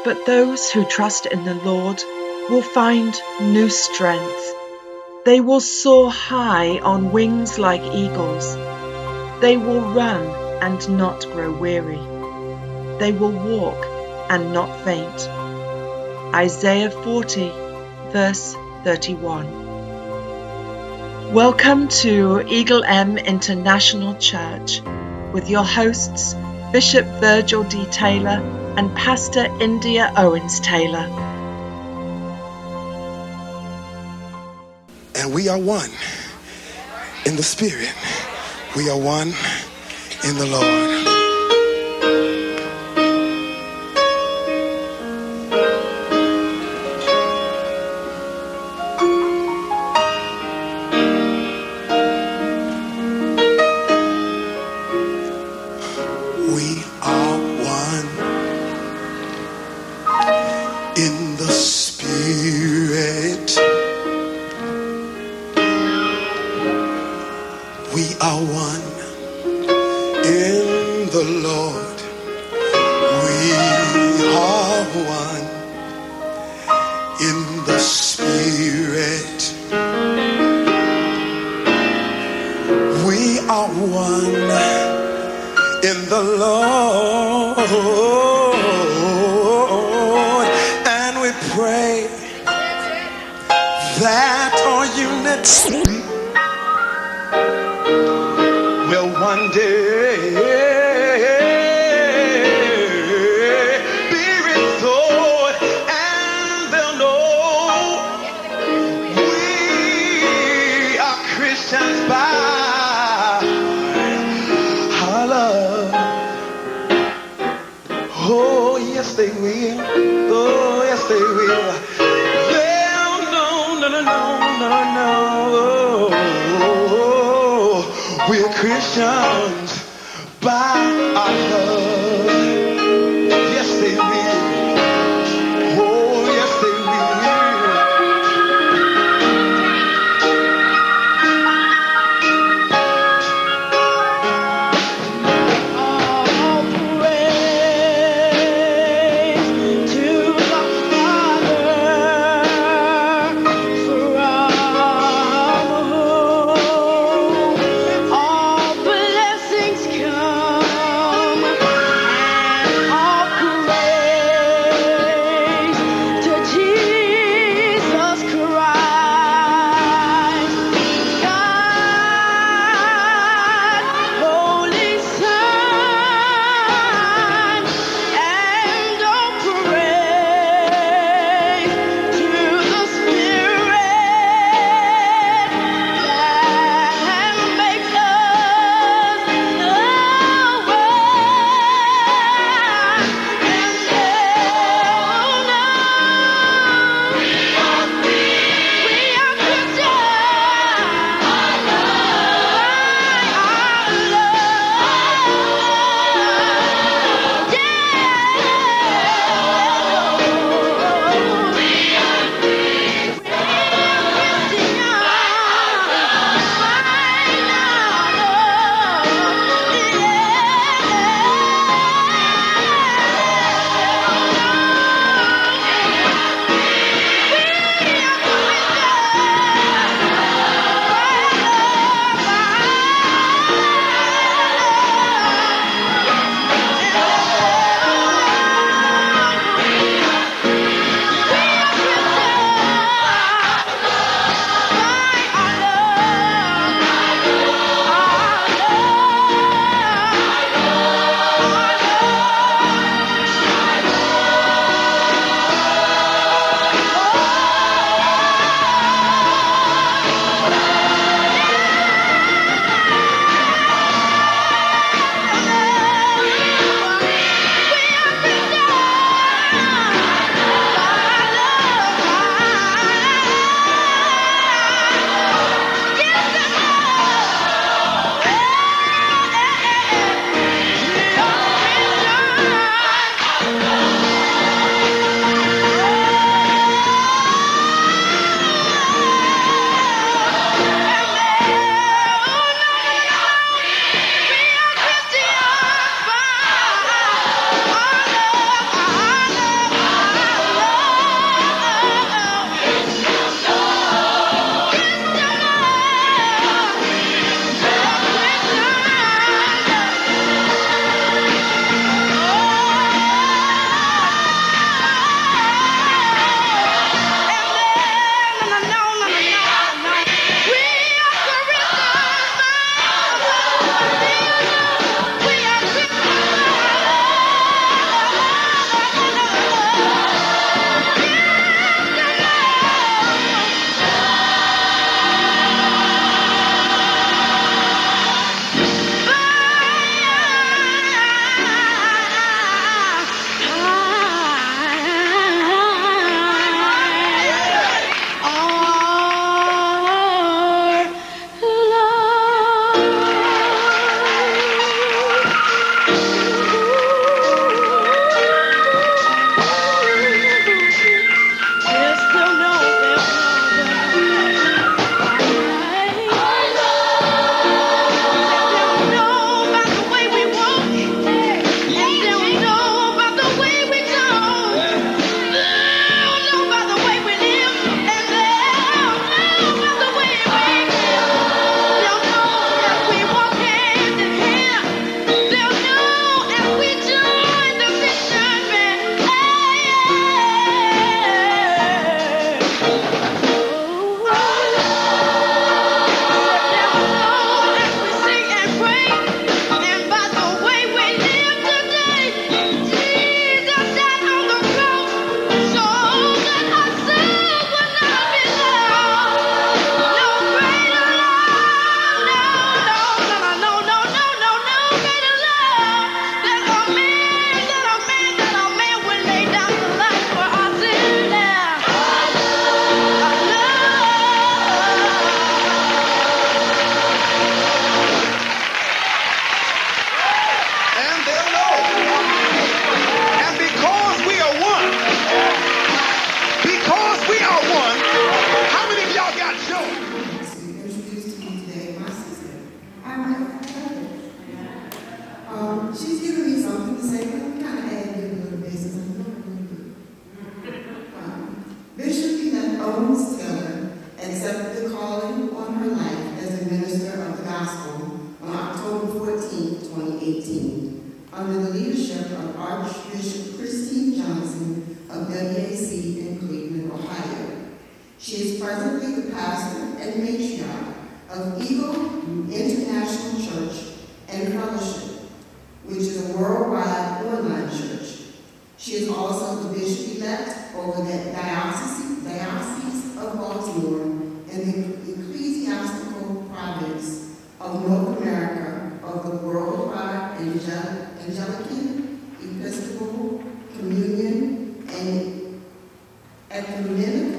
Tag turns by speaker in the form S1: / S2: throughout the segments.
S1: But those who trust in the Lord will find new strength. They will soar high on wings like eagles. They will run and not grow weary. They will walk and not faint. Isaiah 40, verse 31. Welcome to Eagle M International Church with your hosts, Bishop Virgil D. Taylor and Pastor India Owens Taylor.
S2: And we are one in the Spirit. We are one in the Lord. We are one in the Spirit. We are one in the Lord. We are one in the Spirit. We are one in the Lord. And we pray that our unity will one day be restored, and they'll know we are Christians by our love. Oh, yes, they will. Oh, yes, they will. They'll know, no, no, no, no, no. We're Christians by our love. Yes, they will. Oh, yes, they
S3: All praise to the Father, from whom all blessings come.
S4: presently the pastor and matriarch of Eagle International Church and Fellowship, which is a worldwide online church. She is also the bishop-elect over the Diocese of Baltimore and the ecclesiastical province of North America of the Worldwide Anglican Episcopal Communion and Ecumenical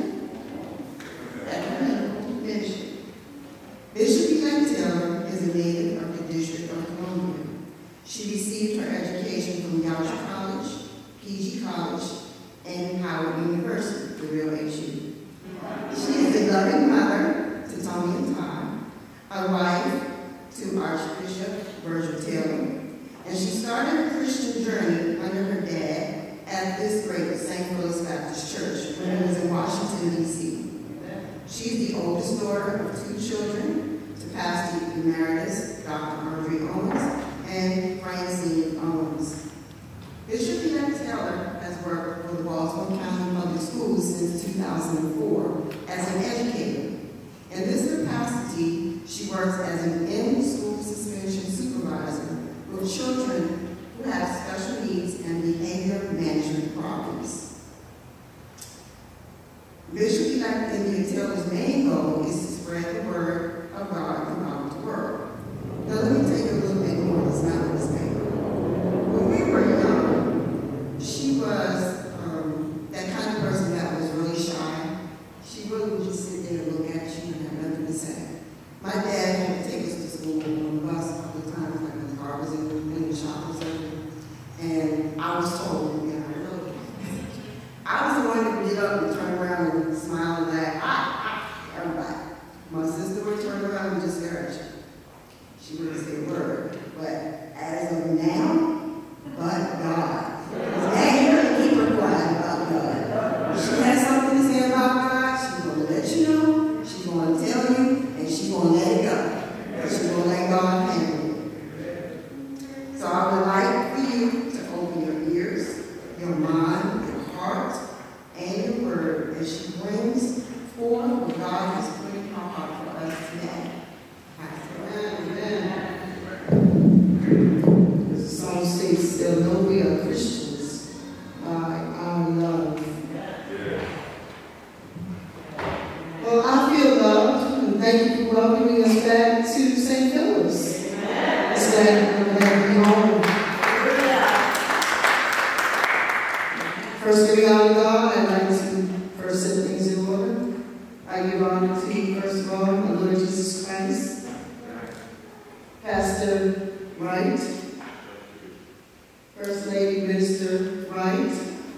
S4: Mission. Bishop-elect Taylor is a native of the District of Columbia. She received her education from Yalta College, PG College, and Howard University, the real HU. She is a loving mother to Tony and Tom, a wife to Archbishop Virgil Taylor, and she started her Christian journey under her dad at this great St. Louis Baptist Church when he was in Washington, D.C. She's the oldest daughter of 2 children to Pastor Emeritus Dr. Andre Owens and Francine Owens. Bishop-elect Taylor has worked for the Baltimore County Public Schools since 2004 as an educator. In this capacity, she works as an in-school suspension supervisor with children who have special needs and behavior management problems. Bishop-elect India Taylor's main goal is to spread the word of God throughout the world. Now let me take a little bit more of this out of this paper. When we were young, she was that kind of person that was really shy. She really would just sit there and look at you and have nothing to say. My dad had to take us to school on the bus a couple of times, like when the car was in the shopping center. And I was told, yeah, I know. I was the one that would get up and turn around and smile and laugh. Everybody. My sister would turn around and just stare at you. She wouldn't say a word. But as of now, but God. Now you can keep her quiet about God. If she has something to say about God, she's going to let you know, she's going to tell you, and she's going to let it go. She's going to let God handle it. So I would like for you to open your ears, your mind, your heart, and your word as she brings forth what God has put in her heart for us today. Amen. As the song states, they'll know we are Christians by our love. Well, I feel loved, and thank you for welcoming us back to St. Philip's. It's glad to be home. First, giving honor to God, I'd like to first set things in order. I give honor to you, first of all, the Lord Jesus Christ, Pastor Wright, First Lady Minister Wright,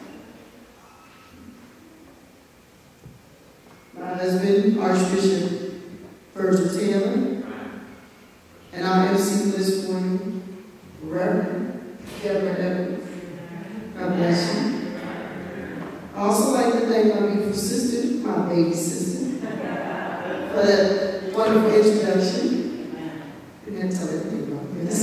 S4: my husband, Archbishop Virgil Taylor, and our MC for this morning, Reverend Deborah Evans. God bless you. I also like to thank my beautiful sister, my baby sister, for that wonderful introduction. You didn't tell everything about this.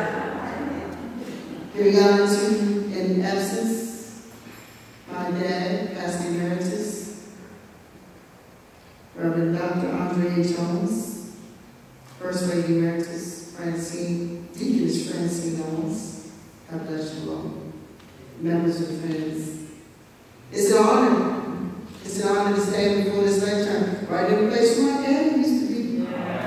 S4: Giving honor to, in absence, my dad, Pastor Emeritus, Reverend Dr. Andre Jones, First Lady Emeritus, Deaconess Francine Owens. God bless you all. Members and friends. It's an honor. It's an honor to stand before this lectern, right in the place where my dad used to be.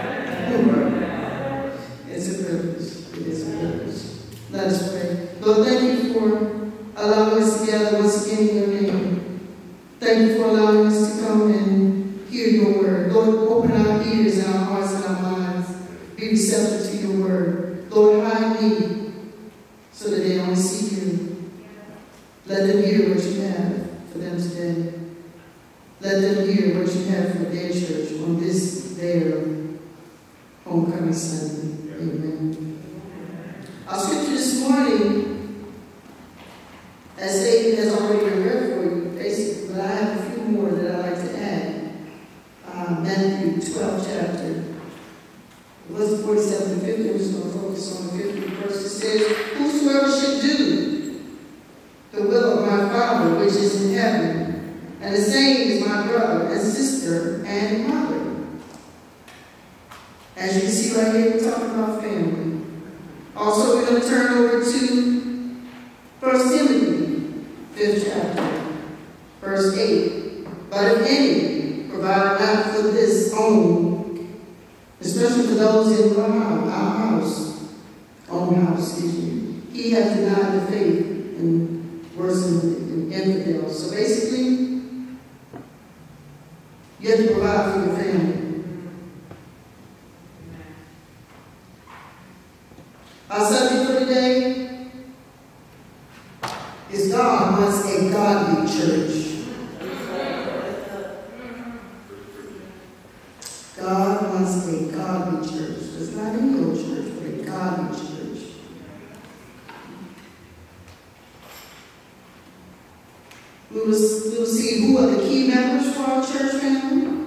S4: It's a privilege. It is a privilege. Let us pray. Lord, thank you for allowing us together once again in your name. Thank you for allowing us to come and hear your word. Lord, open our ears and our hearts and our minds. Be receptive to your word. Lord, hide me so that they don't see you. Let them hear what you have for them today. Let them hear what you have for their church on this their homecoming Sunday. Amen. Our scripture this morning, as David has already been read for you, basically, but I have a few more that I'd like to add. Matthew 12 chapter. Verse 47 and 50. I'm just going to focus on the 50th verse. It says, whosoever should do the will of my Father which is in heaven, And the same is my brother and sister and mother. As you can see right here, we're talking about family. Also, we're going to turn over to 1 Timothy, 5th chapter, verse 8. But if any provide not for this only, especially for those in our house, he has denied the faith and worse than infidels. So basically, you have to provide for your family. Our subject for today is God wants a godly church. God wants a godly church. It's not any old church, but a godly church. We will see who are the key members for our church family.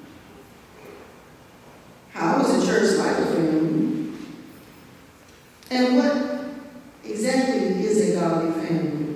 S4: How is a church like a family? And what exactly is a godly family?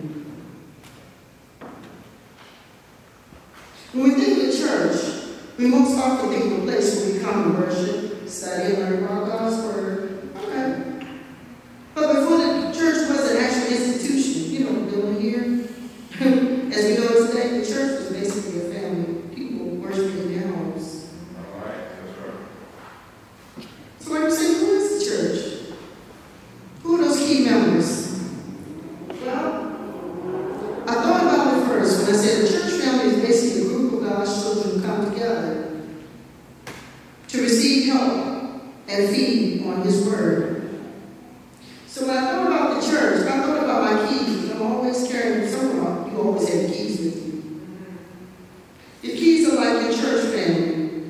S4: When we think of church, we most often think of a place where we come and worship, study, and learn about God's word. Okay. But before the church was an actual institution, you know, building here, as we know today, the church was basically a family. People worshiping in their homes.
S2: All right, that's right.
S4: So like we say, who is the church? Who are those key members? Well, I thought about it first when I said the church family is basically a group of God's children who come together to receive help and feed on His word. So when I thought about the church, I thought about my keys. I'm always carrying some of you always have keys with you. The keys are like your church family.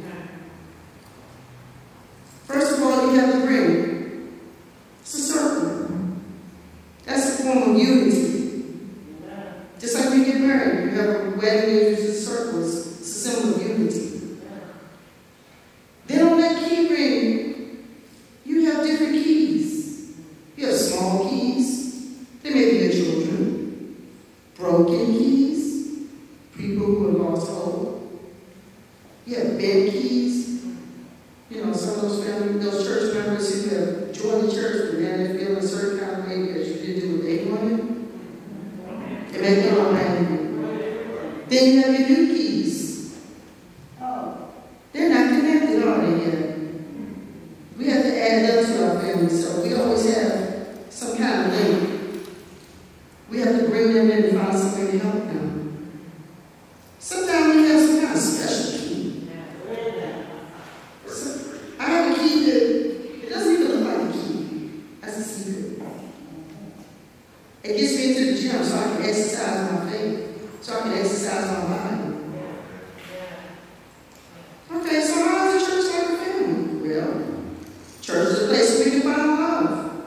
S4: First of all, you have the ring. It's a circle. That's a form of unity. Just like when you get married, you have a wedding, it's a circle. It's a symbol of unity. Then on that key ring, you have different keys. You have small keys. They may be your children. Broken keys. People who are lost hope. You have bent keys. You know, some of those family, those church members who have joined the church, but then they feel a certain kind of way because you didn't do what they wanted. It may be all angry. Then you have your new keys. Oh, they're not connected, are they yet? We have to add them to our family, so we always have some kind of link. We have to bring them in and find some way to help them. Sometimes we have some kind of special key. So, I have a key that it doesn't even look like a key. That's a secret. It gets me into the gym so I can exercise my faith, so I can exercise my body. Okay, so how is a church like a family? Well, church is a place where we can find love.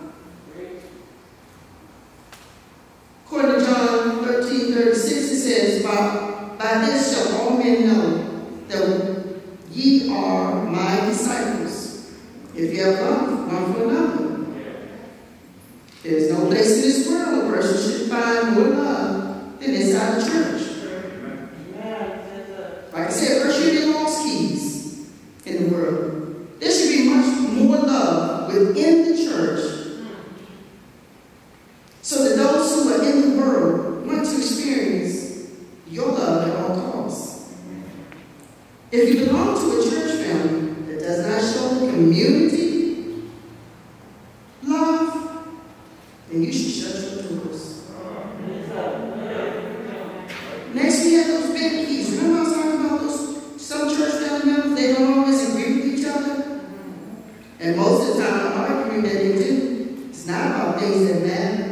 S4: According to John 13:36, it says, by this shall all men know that ye are my disciples, if you have love one for another. There's no place in this world a person should find more love than inside the church. Like I said, first you're the lost keys in the world. There should be much more love within the church so that those who are in the world want to experience your love at all costs. If you belong to a church family that does not show community, love, then you should shut your doors. Next, we have those big keys. Remember I was talking about those, some church family members, they don't always agree with each other? And most of the time, the argument that they do, it's not about things that matter.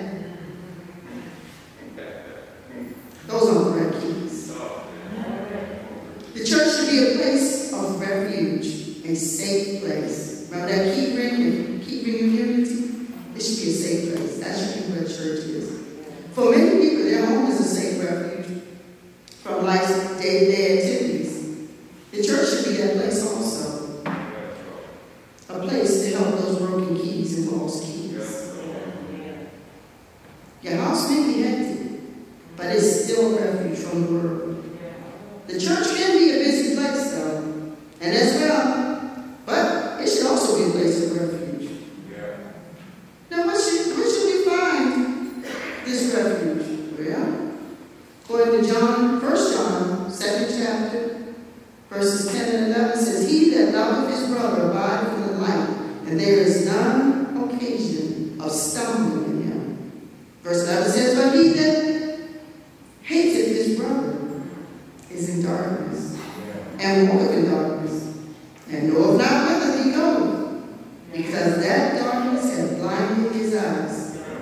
S4: Those aren't the right keys. The church should be a place of refuge, a safe place. Remember that key ring and keeping unity? It should be a safe place. That should be where church is. For many people, their home is a safe refuge from life's day-to-day activities. The church should be that place also. A place to help those broken keys and lost keys. Your house may be empty, but it's still a refuge from the world. The church can be a busy place, though, and as well, but it should also be a place of refuge. Now, where should we find this refuge? Well, according to John, 1 John, 2nd chapter, verses 10 and 11 says, "He that loveth his brother abideth in the light, and there is none occasion of stumbling in him." Verse 11 says, "But he that hateth his brother is in darkness, and walketh in darkness, and knoweth not whither he goeth, because that darkness hath blinded his eyes."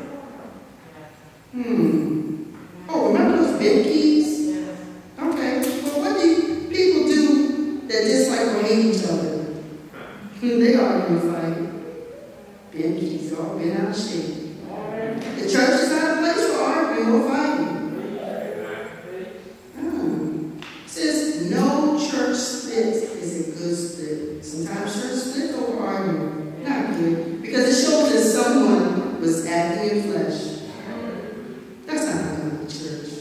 S4: Oh, remember those big keys? Okay, well, what do people do that dislike or hate each other? They argue and fight. Big keys all been out of shape. The church is not a place for arguing or fighting. It says no church split is a good split. Sometimes church split over arguing. Not good. Because it shows that someone was acting in flesh. That's not the kind of church.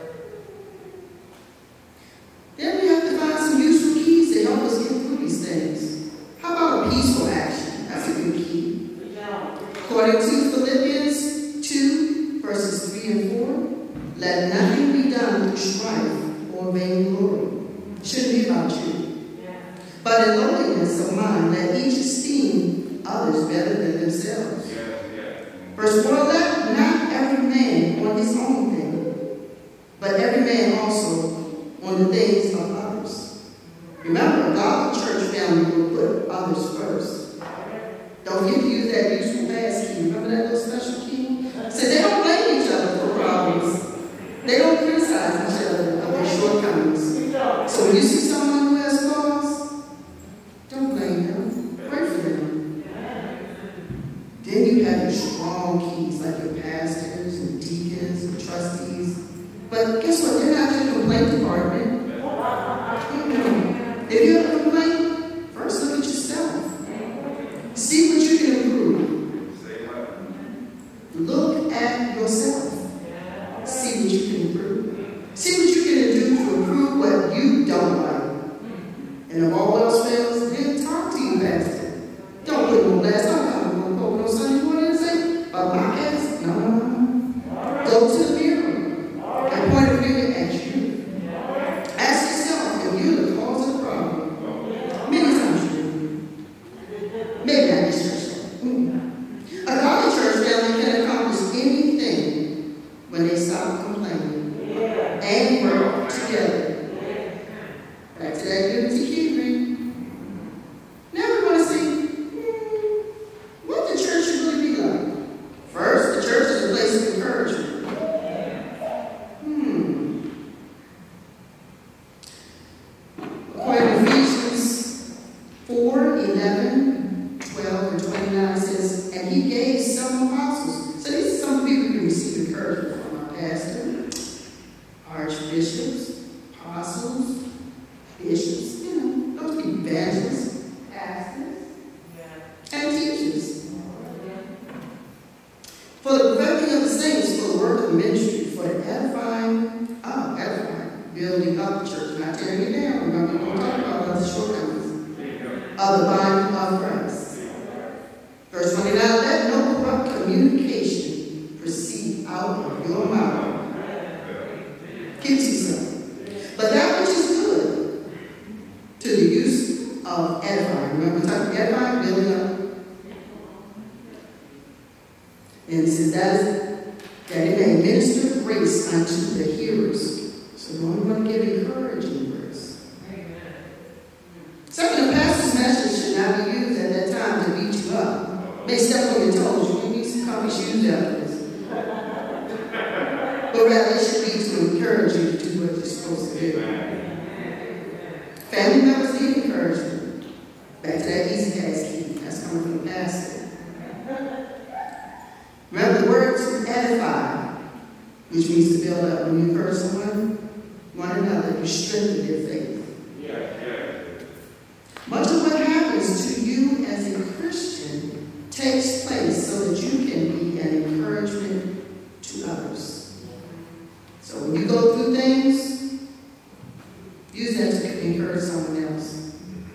S4: Then we have to find some useful keys to help us get through these things. How about a peaceful action? That's a good key. According to Philippians 2, verses 3 and 4, "Let nothing be done through strife or vainglory." Shouldn't be about you. "But in lowliness of mind, let each esteem others better than themselves." Verse 4, "Let not every man on his own thing, but every man also on the things of others." Remember, a godly church family will put others first. Don't forget to use that useful pass key. Remember that little special key? So they don't blame each other for problems. They don't criticize each other of their shortcomings. So when you see someone who has flaws, don't blame them. Pray for them. Then you have your strong keys, like your pastors and deacons and trustees. But guess what? They're not in the complaint department. If you have a complaint, first look at yourself. See what you can improve. Look at yourself. See what you can improve. See what you can do to improve what you don't like. And if all else fails, then talk to your pastor. Don't put no last. Don't come to no Sunday morning and say, "About my case." No. Go to the mirror and point a finger at you. Ask yourself if you're the cause of the problem. Many times you do. Maybe not this church. A godly church family can accomplish anything when they stop complaining and work together. Back to that unity key ring. Now we want to see what the church should really be like. First, the church is a place of encouragement. According to Ephesians 4, 11, 12, and 29, it says, "And he gave some apostles." So these are some people who can receive encouragement from our pastor, archbishops, apostles, bishops, those people, evangelists, pastors, and teachers. For the perfecting of the saints, for the work of ministry, for the edifying, building up the church, not tearing it down. Remember, we're going to talk about the shortcomings of the body of Christ. Verse 29, "Let no corrupt communication proceed out of your mouth." Keep yourself. "But that which is good to the use of edifying." Remember, we're talking edifying, building up. And it says that it may minister grace unto the hearers. So we want to give encouraging grace. Second, the pastor's message should not be used at that time to beat you up. May step on your toes. You need some coffee shoes after this. But rather, it should be to encourage you to do what you're supposed to do. Family members need encouragement. Back to that easy pass key. That's coming from the pastor. Remember the word to edify, which means to build up. When you encourage one another, you strengthen their faith. Much of what happens to you as a Christian takes place so that you can be an encouragement to others. So when you go through things, use that to encourage someone else.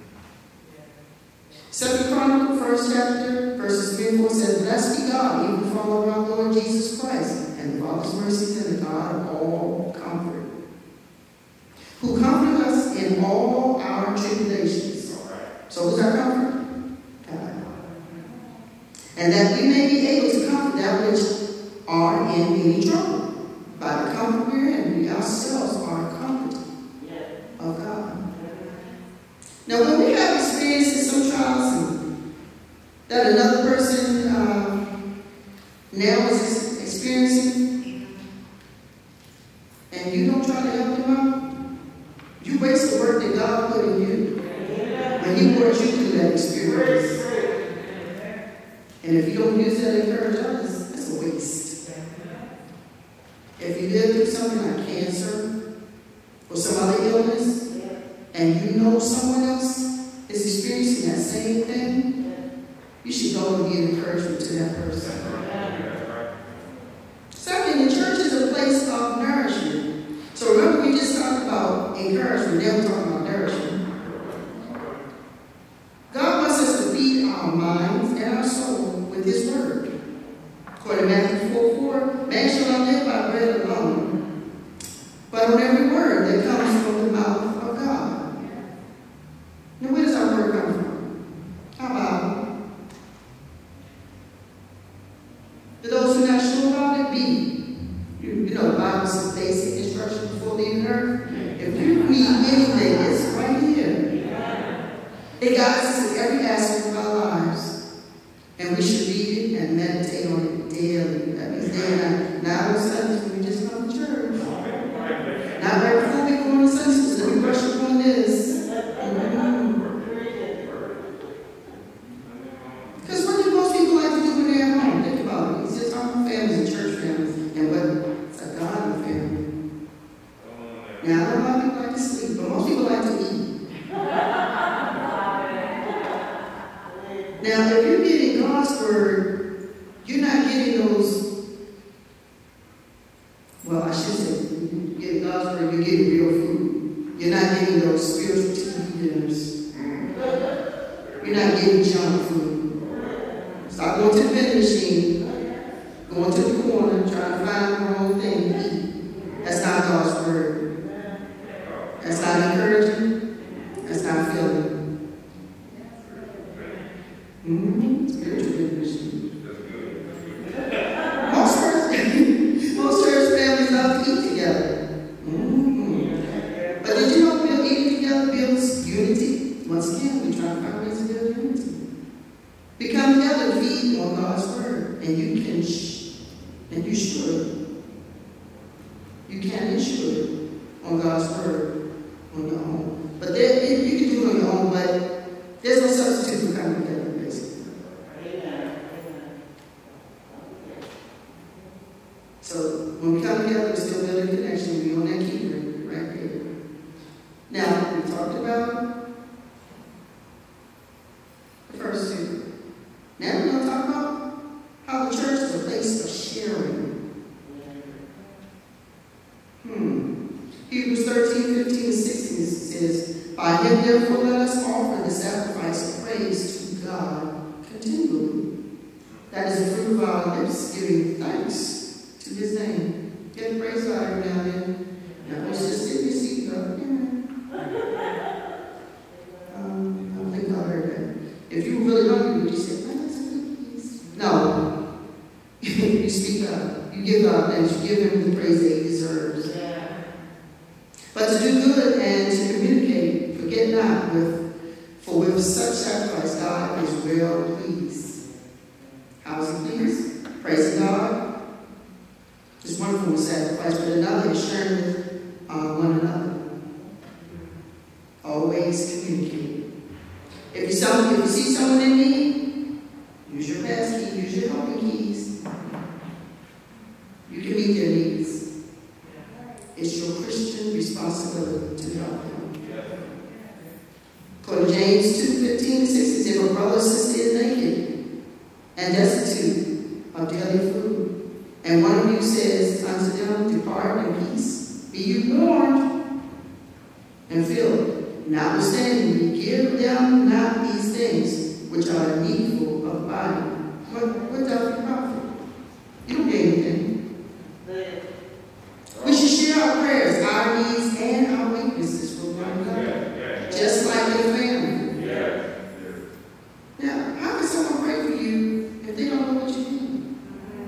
S4: 2 Chronicles, 1st chapter, verses 3 and 4 says, "Blessed be God, even the Father of our Lord Jesus Christ, and the Father's mercies, and the God of all comfort, who comforted us in all our tribulations." So who's our comfort? God. "And that we may be able to comfort that which are in any trouble, by the comfort we're in, we ourselves are comforted of God." Now, when we have experiences, some trials, that another person now is experiencing, and you don't try to help them out, you waste the work that God put in you when He works you through that experience. And if you don't use that to encourage others, that's a waste. If you live through something like cancer or some other illness, and you know someone else is experiencing that same thing, you should go and be an encouragement to that person. Second, the church is a place of nourishment. So remember, we just talked about encouragement. Now we're talking about nourishment. God wants us to feed our minds and our soul with His Word. According to Matthew 4:4, "Man shall not live by bread alone, but on every word that comes from the mouth of God." Now, where does our word come from? Our Bible. For those who are not sure about it, you know, the Bible is the basic instruction before leaving earth. If you read anything, it's right here. It guides us in every aspect of our lives. And we should read it and meditate on it daily. That means day and night. Not on Sundays when we just come to church. Not right before we go on Sunday school. Let me brush up on this. Because what do most people like to do when they're at home? Think about it. It's just talking about families and church families and what's a godly family. Now, I know a lot of people like to sleep, but most people like to eat. Now, if you're getting God's word, you're not getting those, well, I should say, you're getting God's word, you're getting real food. You're not getting those spiritual TV dinners. You're not getting junk food. Stop going to the vending machine, going to the corner, trying to find the wrong thing to eat. That's not God's word. That's not encouraging. That's not filling. Spiritual vending machine. Most church families love to eat together. But did you know eating together builds unity? Once again, we try to find ways to build unity. We come together to feed on God's word, and you can, and you should. You can and should on God's word on your own. But you can do it on your own, but there's no substitute for coming together, basically. So when we come together, we still build a connection. We on that keeper right there. Now, we talked about the first two. Now we're going to talk about how the church is a place of sharing. Hebrews 13:15-16 says, "By Him therefore let us offer the sacrifice of praise to God continually. That is the fruit of our lips, giving thanks to His name." Get praise God every now and then. Now let's just sit your seat up. I don't think I heard that. If you were really hungry, would you say, please? No. You speak up. You give God thanks. You give Him the praise that He deserves. But to do good and to communicate, forget not, for with such sacrifice God is well pleased. How is He pleased? Praising God is one form of sacrifice, but another is sharing with one another. Always communicate. If you see someone in need, use your pass key, use your helping keys. You can meet their needs. It's your Christian responsibility to help them. According to James 2:15-16, if a brother or sister is naked and destitute of daily food, and one of you says unto them, "Depart in peace, be you warned," and Philip, notwithstanding, we give them not these things which are needful of body. What doth it profit? You don't get anything. We should share our prayers, our needs, and our weaknesses with one another, just like a family. Now, how can someone pray for you if they don't know what you need?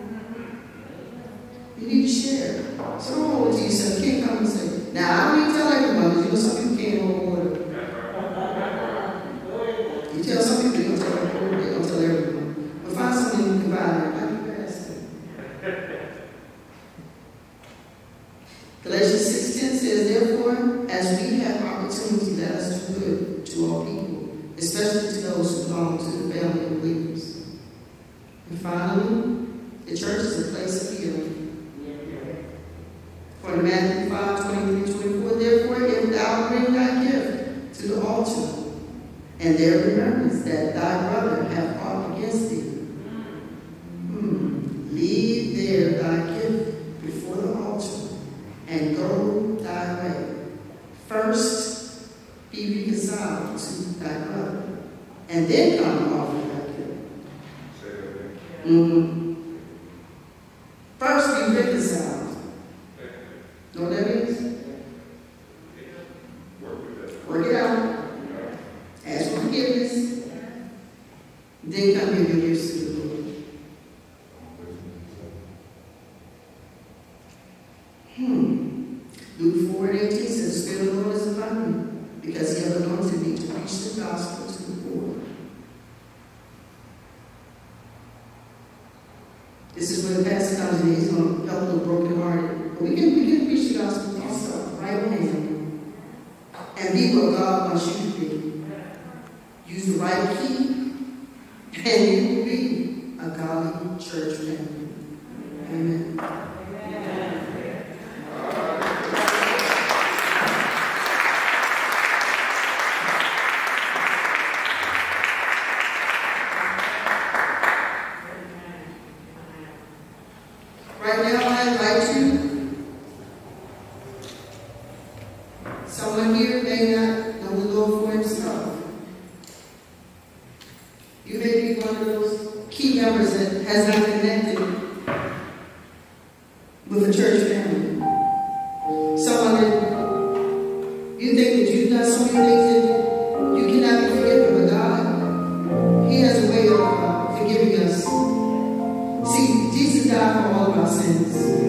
S4: You need to share. So don't hold it to yourself. You can't come and say, now I don't need to tell everyone, because you know some people can't hold water. You tell some people, they don't tell everyone. They don't tell everyone. But find something you can buy. How do you pass it? Galatians 6:10 says, therefore, as we have opportunity, let us do good to all people, especially to those who belong to the family of believers. And finally, the church is a place of healing. For in Matthew 5:23-24, therefore, if thou bring thy gift to the altar, and there remembrance that thy brother hath aught against thee, leave there thy gift before the altar, and go thy way. First, be reconciled to thy brother, and then come offer thy gift. First, be reconciled. Know what that means? Work it out. Ask for forgiveness. Then come give your gifts to the Lord. Luke 4:18 says, the Spirit of the Lord is upon me, because he hath anointed me to preach the gospel to the poor. This is where the pastor comes in. He's going to help the brokenhearted. But we can preach the gospel also, right hand, and be what God wants you to be. Use the right key, and you will be a godly church family. Amen. Right now, I invite you. Someone here may not know the Lord for himself. You may be one of those key members that has not connected with a church family. Someone that you think that you've done so many things that you cannot be forgiven, but God, he has a way of forgiving us. See, Jesus died for all of our sins.